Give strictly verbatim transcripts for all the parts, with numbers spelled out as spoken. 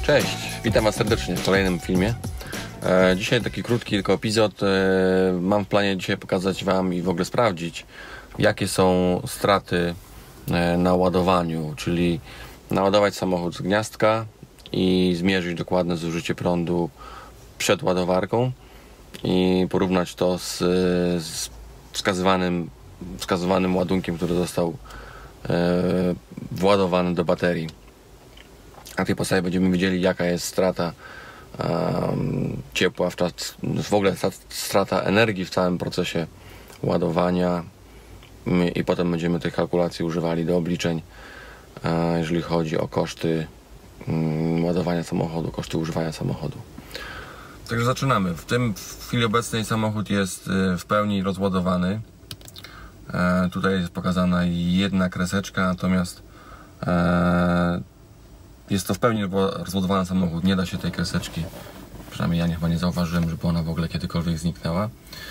Cześć, witam Was serdecznie w kolejnym filmie. E, dzisiaj taki krótki tylko epizod. E, mam w planie dzisiaj pokazać Wam i w ogóle sprawdzić, jakie są straty e, na ładowaniu, czyli naładować samochód z gniazdka i zmierzyć dokładne zużycie prądu przed ładowarką i porównać to z, z wskazywanym, wskazywanym ładunkiem, który został e, władowany do baterii. Na tej podstawie będziemy wiedzieli, jaka jest strata um, ciepła, w, czas, w ogóle strata energii w całym procesie ładowania i potem będziemy tych kalkulacji używali do obliczeń, uh, jeżeli chodzi o koszty um, ładowania samochodu, koszty używania samochodu. Także zaczynamy. W tym w chwili obecnej samochód jest w pełni rozładowany. E, tutaj jest pokazana jedna kreseczka, natomiast e, jest to w pełni rozładowany samochód, nie da się tej kreseczki, przynajmniej ja nie, chyba nie zauważyłem, żeby ona w ogóle kiedykolwiek zniknęła.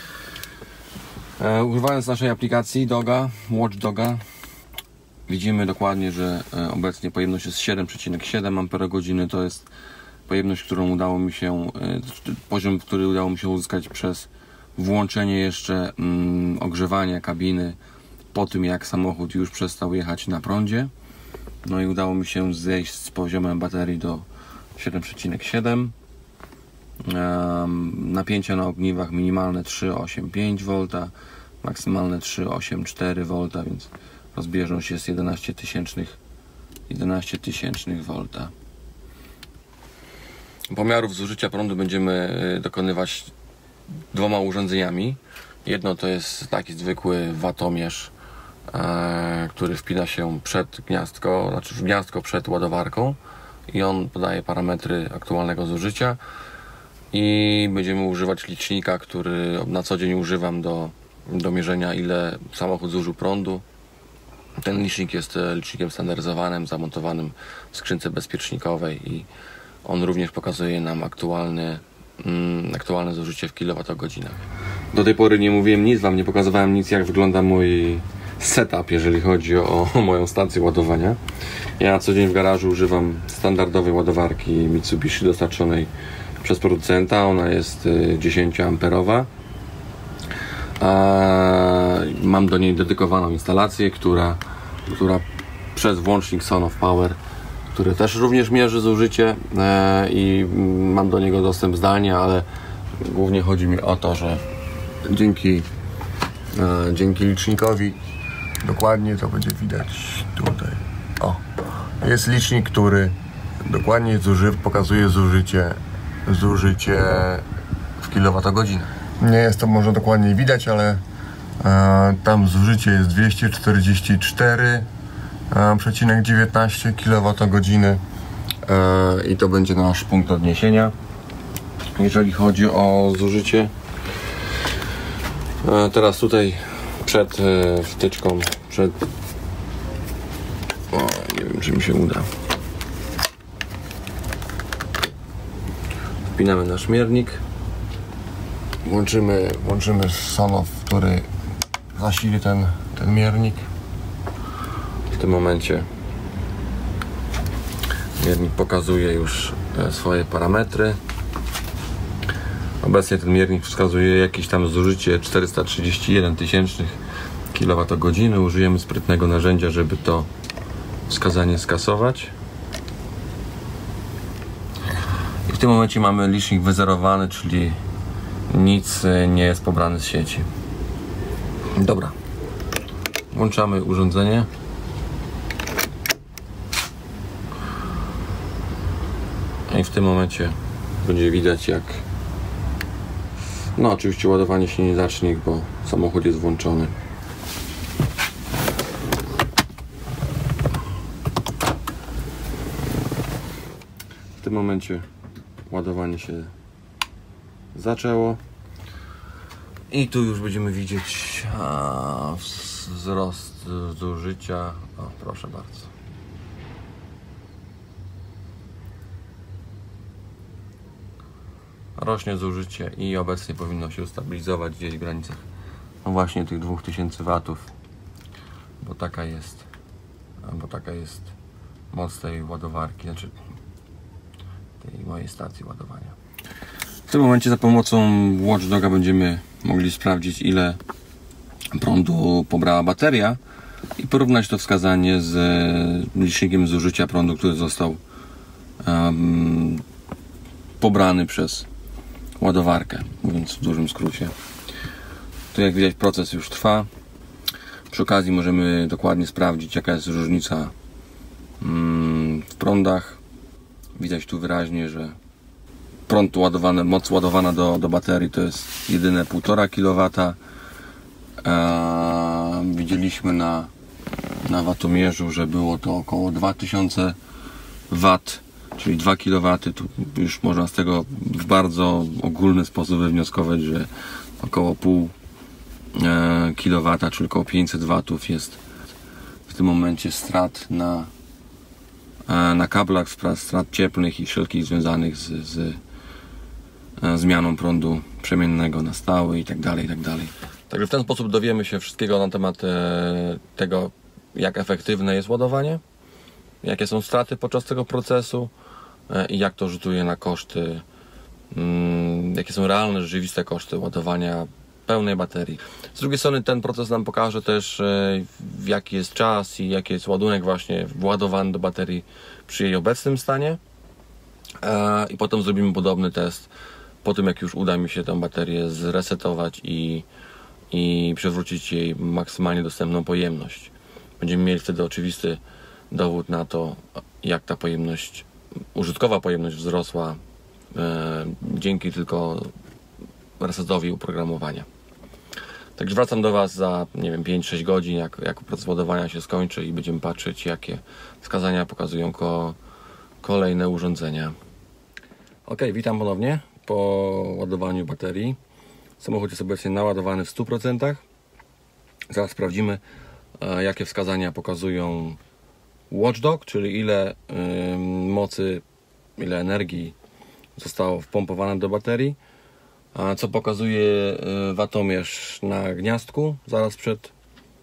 E, używając naszej aplikacji Doga, Watch Doga, widzimy dokładnie, że e, obecnie pojemność jest siedem przecinek siedem amperogodziny. To jest pojemność, którą udało mi się, e, poziom, który udało mi się uzyskać przez włączenie jeszcze mm, ogrzewania kabiny po tym, jak samochód już przestał jechać na prądzie. No i udało mi się zejść z poziomem baterii do siedem przecinek siedem. Um, napięcia na ogniwach minimalne trzy przecinek osiem pięć V, maksymalne trzy przecinek osiem cztery V, więc rozbieżność jest jedenaście tysięcznych V. Pomiarów zużycia prądu będziemy dokonywać dwoma urządzeniami. Jedno to jest taki zwykły watomierz, który wpina się przed gniazdko, znaczy w gniazdko przed ładowarką i on podaje parametry aktualnego zużycia i będziemy używać licznika, który na co dzień używam do, do mierzenia, ile samochód zużył prądu. Ten licznik jest licznikiem standaryzowanym, zamontowanym w skrzynce bezpiecznikowej i on również pokazuje nam aktualne, mm, aktualne zużycie w kilowatogodzinach. Do tej pory nie mówiłem nic, Wam nie pokazywałem nic, jak wygląda mój setup, jeżeli chodzi o moją stację ładowania. Ja na co dzień w garażu używam standardowej ładowarki Mitsubishi dostarczonej przez producenta. Ona jest dziesięcioamperowa. Mam do niej dedykowaną instalację, która, która przez włącznik Sonoff Power, który też również mierzy zużycie i mam do niego dostęp zdalnie, ale głównie chodzi mi o to, że dzięki, dzięki licznikowi dokładnie to będzie widać tutaj. O, jest licznik, który dokładnie zuży, pokazuje zużycie, zużycie w kilowatogodzinach. Nie jest to może dokładnie widać, ale e, tam zużycie jest dwieście czterdzieści cztery przecinek dziewiętnaście kilowatogodziny e, i to będzie nasz punkt odniesienia, jeżeli chodzi o zużycie. E, teraz tutaj przed e, wtyczką, przed... O, nie wiem, czy mi się uda. Wpinamy nasz miernik. Włączymy, włączymy Sonoff, który zasili ten, ten miernik. W tym momencie miernik pokazuje już e, swoje parametry. Obecnie ten miernik wskazuje jakieś tam zużycie czterysta trzydzieści jeden tysięcznych kilowatogodziny. Użyjemy sprytnego narzędzia, żeby to wskazanie skasować. I w tym momencie mamy licznik wyzerowany, czyli nic nie jest pobrane z sieci. Dobra. Włączamy urządzenie. I w tym momencie będzie widać, jak no oczywiście ładowanie się nie zacznie, bo samochód jest włączony. W tym momencie ładowanie się zaczęło i tu już będziemy widzieć a, wzrost zużycia. O, proszę bardzo. Rośnie zużycie i obecnie powinno się ustabilizować gdzieś w granicach no właśnie tych dwóch tysięcy watów, bo taka jest bo taka jest moc tej ładowarki, znaczy tej mojej stacji ładowania. W tym momencie za pomocą Watchdoga będziemy mogli sprawdzić, ile prądu pobrała bateria i porównać to wskazanie z licznikiem zużycia prądu, który został um, pobrany przez ładowarkę, mówiąc w dużym skrócie. Tu jak widać proces już trwa. Przy okazji możemy dokładnie sprawdzić, jaka jest różnica um, w prądach. Widać tu wyraźnie, że prąd ładowany, moc ładowana do, do baterii to jest jedyne półtora kilowata. Eee, widzieliśmy na, na watomierzu, że było to około dwa tysiące watów, czyli dwa kilowaty. Tu już można z tego w bardzo ogólny sposób wywnioskować, że około pół e, kilowata, czyli około pięćset watów jest w tym momencie strat na, e, na kablach, strat cieplnych i wszelkich związanych z, z e, zmianą prądu przemiennego na stały i tak dalej, i tak dalej. Także w ten sposób dowiemy się wszystkiego na temat e, tego, jak efektywne jest ładowanie, jakie są straty podczas tego procesu e, i jak to rzutuje na koszty, mm, jakie są realne, rzeczywiste koszty ładowania pełnej baterii. Z drugiej strony ten proces nam pokaże też, e, jaki jest czas i jaki jest ładunek właśnie władowany do baterii przy jej obecnym stanie e, i potem zrobimy podobny test po tym, jak już uda mi się tę baterię zresetować i i przywrócić jej maksymalnie dostępną pojemność. Będziemy mieli wtedy oczywisty dowód na to, jak ta pojemność, użytkowa pojemność wzrosła e, dzięki tylko resetowi oprogramowania. Także wracam do Was za, nie wiem, pięć sześć godzin, jak, jak proces ładowania się skończy i będziemy patrzeć, jakie wskazania pokazują ko, kolejne urządzenia. Ok, witam ponownie po ładowaniu baterii. Samochód jest obecnie naładowany w stu procentach. Zaraz sprawdzimy, jakie wskazania pokazują Watchdog, czyli ile y, mocy, ile energii zostało wpompowane do baterii, a co pokazuje y, watomierz na gniazdku zaraz przed y,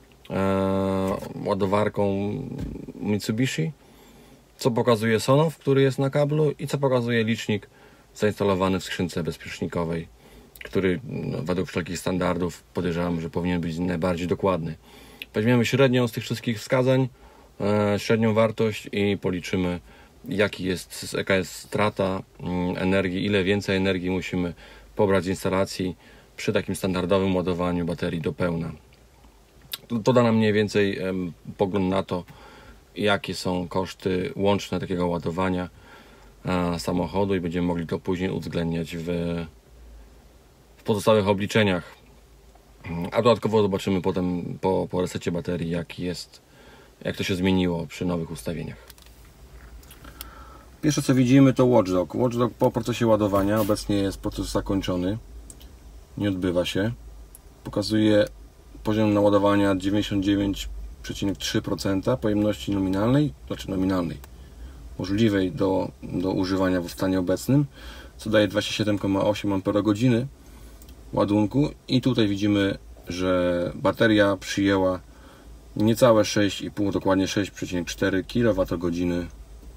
ładowarką Mitsubishi, co pokazuje Sonoff, który jest na kablu i co pokazuje licznik zainstalowany w skrzynce bezpiecznikowej, który no, według wszelkich standardów podejrzewam, że powinien być najbardziej dokładny. Weźmiemy średnią z tych wszystkich wskazań, e, średnią wartość i policzymy, jaki jest, jaka jest strata mm, energii, ile więcej energii musimy pobrać z instalacji przy takim standardowym ładowaniu baterii do pełna. To, to da nam mniej więcej e, pogląd na to, jakie są koszty łączne takiego ładowania e, samochodu i będziemy mogli to później uwzględniać w pozostałych obliczeniach, a dodatkowo zobaczymy potem po, po resecie baterii, jak jest, jak to się zmieniło przy nowych ustawieniach. Pierwsze co widzimy to Watchdog. Watchdog po procesie ładowania, obecnie jest proces zakończony, nie odbywa się, pokazuje poziom naładowania dziewięćdziesiąt dziewięć przecinek trzy procent pojemności nominalnej, znaczy nominalnej, możliwej do, do używania w stanie obecnym, co daje dwadzieścia siedem przecinek osiem amperogodziny ładunku i tutaj widzimy, że bateria przyjęła niecałe sześć i pół, dokładnie sześć przecinek cztery kilowatogodziny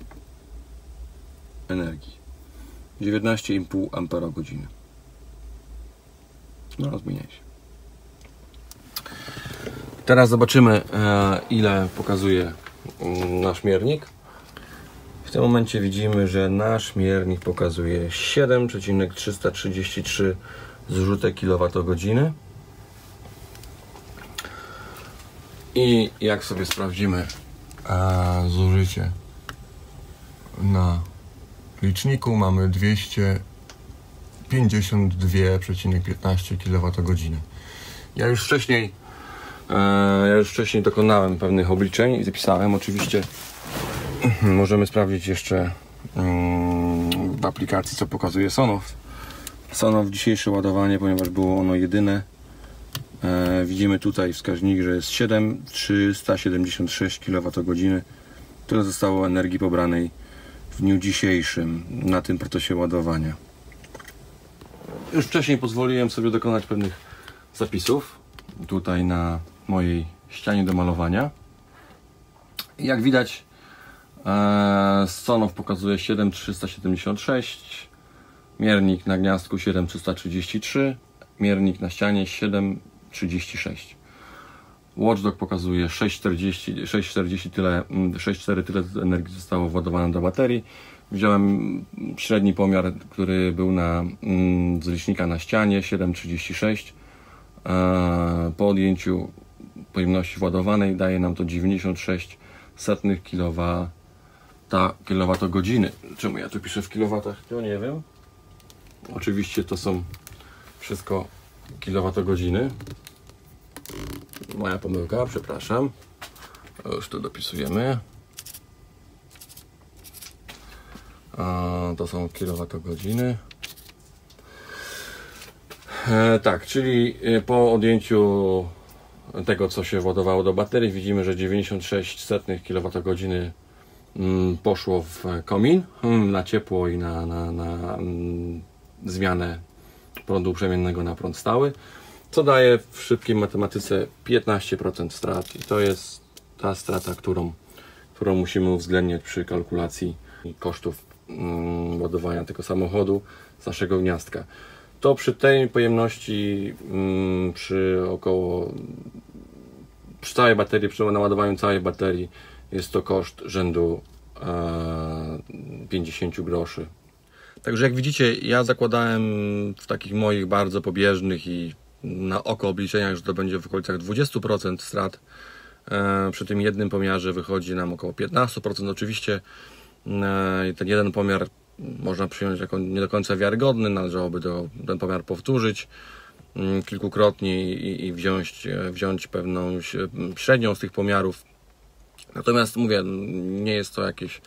energii, dziewiętnaście i pół amperogodziny. No, rozmieniaj się. Teraz zobaczymy, ile pokazuje nasz miernik. W tym momencie widzimy, że nasz miernik pokazuje siedem przecinek trzysta trzydzieści trzy zrzutek kilowatogodziny. I jak sobie sprawdzimy a, zużycie na liczniku, mamy dwieście pięćdziesiąt dwa przecinek piętnaście kilowatogodziny. Ja już wcześniej e, ja już wcześniej dokonałem pewnych obliczeń i zapisałem. Oczywiście możemy sprawdzić jeszcze mm, w aplikacji, co pokazuje Sonoff. Sonoff dzisiejsze ładowanie, ponieważ było ono jedyne. E, widzimy tutaj wskaźnik, że jest siedem tysięcy trzysta siedemdziesiąt sześć kilowatogodzin, tyle zostało energii pobranej w dniu dzisiejszym na tym procesie ładowania. Już wcześniej pozwoliłem sobie dokonać pewnych zapisów tutaj na mojej ścianie do malowania. Jak widać, Eee, Sonow pokazuje siedem tysięcy trzysta siedemdziesiąt sześć, miernik na gniazdku siedem tysięcy trzysta trzydzieści trzy, miernik na ścianie siedem tysięcy trzydzieści sześć. Watchdog pokazuje sześć tysięcy czterdzieści, tyle, sześć przecinek cztery tyle energii zostało władowane do baterii. Wziąłem średni pomiar, który był na, z licznika na ścianie, siedem przecinek trzydzieści sześć. Po odjęciu pojemności władowanej daje nam to dziewięćdziesiąt sześć setnych kilowatogodziny. Czemu ja tu piszę w kilowatach? To nie wiem. Oczywiście to są wszystko kilowatogodziny. Moja pomyłka, przepraszam. Już tu dopisujemy. A, to są kilowatogodziny. E, tak, czyli po odjęciu tego, co się władowało do baterii, widzimy, że dziewięćdziesiąt sześć setnych kilowatogodziny mm, poszło w komin mm, na ciepło i na, na, na mm, zmianę prądu przemiennego na prąd stały, co daje w szybkiej matematyce piętnaście procent strat i to jest ta strata, którą, którą musimy uwzględniać przy kalkulacji kosztów mm, ładowania tego samochodu z naszego gniazdka. To przy tej pojemności, mm, przy około przy całej baterii, przy naładowaniu całej baterii jest to koszt rzędu e, pięćdziesiąt groszy. Także jak widzicie, ja zakładałem w takich moich bardzo pobieżnych i na oko obliczeniach, że to będzie w okolicach dwadzieścia procent strat. E, przy tym jednym pomiarze wychodzi nam około piętnaście procent. Oczywiście e, ten jeden pomiar można przyjąć jako nie do końca wiarygodny, należałoby to, ten pomiar powtórzyć mm, kilkukrotnie i, i wziąć, wziąć pewną średnią z tych pomiarów. Natomiast mówię, nie jest to jakieś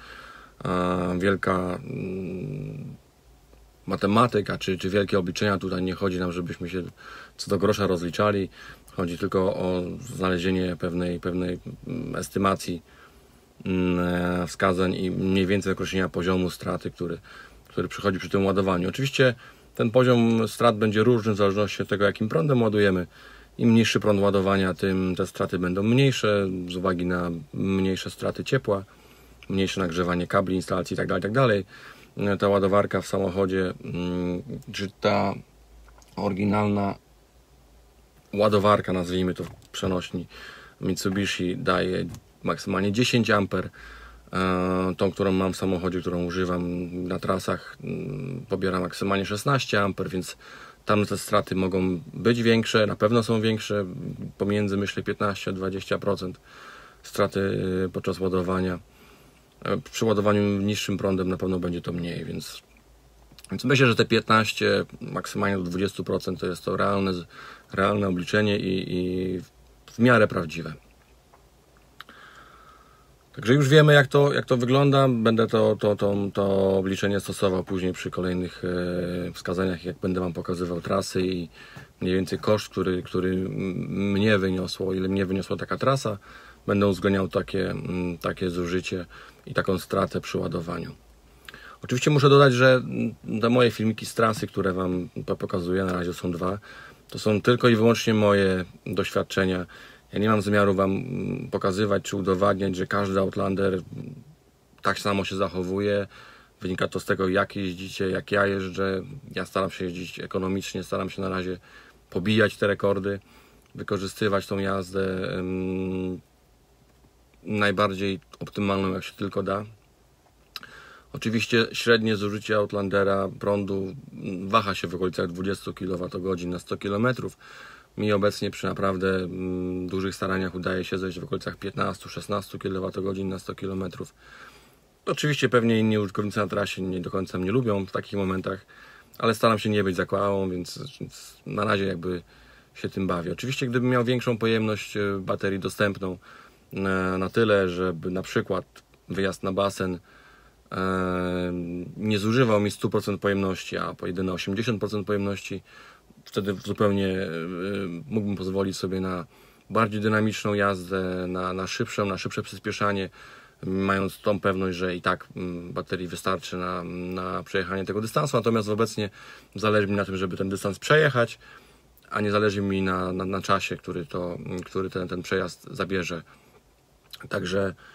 e, wielka mm, matematyka czy, czy wielkie obliczenia. Tutaj nie chodzi nam, żebyśmy się co do grosza rozliczali. Chodzi tylko o znalezienie pewnej, pewnej estymacji wskazań i mniej więcej określenia poziomu straty, który, który przychodzi przy tym ładowaniu. Oczywiście ten poziom strat będzie różny w zależności od tego, jakim prądem ładujemy. Im niższy prąd ładowania, tym te straty będą mniejsze z uwagi na mniejsze straty ciepła, mniejsze nagrzewanie kabli, instalacji itd. itd. Ta ładowarka w samochodzie, czy ta oryginalna ładowarka, nazwijmy to w przenośni, Mitsubishi daje maksymalnie dziesięć amperów. Tą, którą mam w samochodzie, którą używam na trasach, pobiera maksymalnie szesnaście amperów, więc tam te straty mogą być większe, na pewno są większe, pomiędzy myślę piętnaście a dwadzieścia procent straty podczas ładowania. Przy ładowaniu niższym prądem na pewno będzie to mniej, więc, więc myślę, że te piętnaście, maksymalnie do dwudziestu procent to jest to realne, realne obliczenie i, i w miarę prawdziwe. Także już wiemy, jak to, jak to wygląda. Będę to, to, to, to obliczenie stosował później przy kolejnych e, wskazaniach, jak będę Wam pokazywał trasy i mniej więcej koszt, który, który mnie wyniosło, ile mnie wyniosła taka trasa. Będę uwzględniał takie, takie zużycie i taką stratę przy ładowaniu. Oczywiście muszę dodać, że te moje filmiki z trasy, które Wam pokazuję, na razie są dwa, to są tylko i wyłącznie moje doświadczenia. Ja nie mam zamiaru Wam pokazywać czy udowadniać, że każdy Outlander tak samo się zachowuje. Wynika to z tego, jak jeździcie, jak ja jeżdżę. Ja staram się jeździć ekonomicznie, staram się na razie pobijać te rekordy, wykorzystywać tą jazdę um, najbardziej optymalną, jak się tylko da. Oczywiście średnie zużycie Outlandera prądu waha się w okolicach dwudziestu kilowatogodzin na sto kilometrów. Mi obecnie przy naprawdę mm, dużych staraniach udaje się zejść w okolicach piętnastu do szesnastu kilowatogodzin na sto kilometrów. Oczywiście pewnie inni użytkownicy na trasie nie do końca mnie lubią w takich momentach, ale staram się nie być zakłałą, więc, więc na razie jakby się tym bawię. Oczywiście gdybym miał większą pojemność baterii dostępną na, na tyle, żeby na przykład wyjazd na basen e, nie zużywał mi stu procent pojemności, a po jedyne osiemdziesiąt procent pojemności, wtedy zupełnie y, mógłbym pozwolić sobie na bardziej dynamiczną jazdę, na, na szybsze, na szybsze przyspieszanie, mając tą pewność, że i tak y, baterii wystarczy na, na przejechanie tego dystansu. Natomiast obecnie zależy mi na tym, żeby ten dystans przejechać, a nie zależy mi na, na, na czasie, który, to, który ten, ten przejazd zabierze. Także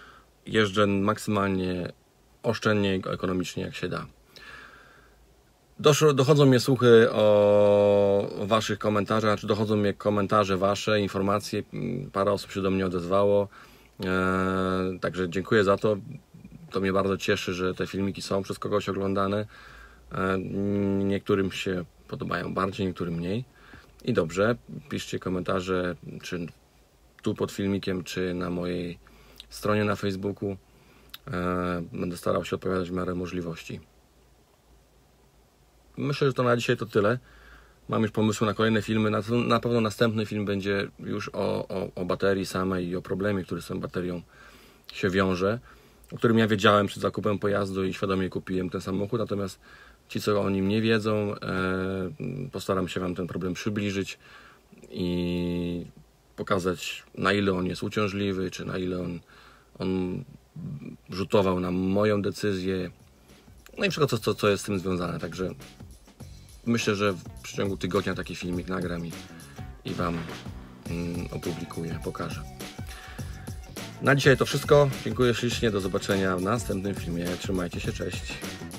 jeżdżę maksymalnie oszczędnie i ekonomicznie jak się da. Doszło, dochodzą mnie słuchy o waszych komentarzach, znaczy dochodzą mnie komentarze wasze, informacje, parę osób się do mnie odezwało, eee, także dziękuję za to. To mnie bardzo cieszy, że te filmiki są przez kogoś oglądane. Eee, niektórym się podobają bardziej, niektórym mniej. I dobrze, piszcie komentarze, czy tu pod filmikiem, czy na mojej stronie na Facebooku. Eee, będę starał się odpowiadać w miarę możliwości. Myślę, że to na dzisiaj to tyle. Mam już pomysły na kolejne filmy. Na, na pewno następny film będzie już o, o, o baterii samej i o problemie, który z tą baterią się wiąże, o którym ja wiedziałem przed zakupem pojazdu i świadomie kupiłem ten samochód. Natomiast ci, co o nim nie wiedzą, e, postaram się wam ten problem przybliżyć i pokazać, na ile on jest uciążliwy, czy na ile on, on rzutował na moją decyzję. No i wszystko, co, co jest z tym związane. Także myślę, że w przeciągu tygodnia taki filmik nagram i, i wam mm, opublikuję, pokażę. Na dzisiaj to wszystko. Dziękuję ślicznie. Do zobaczenia w następnym filmie. Trzymajcie się. Cześć.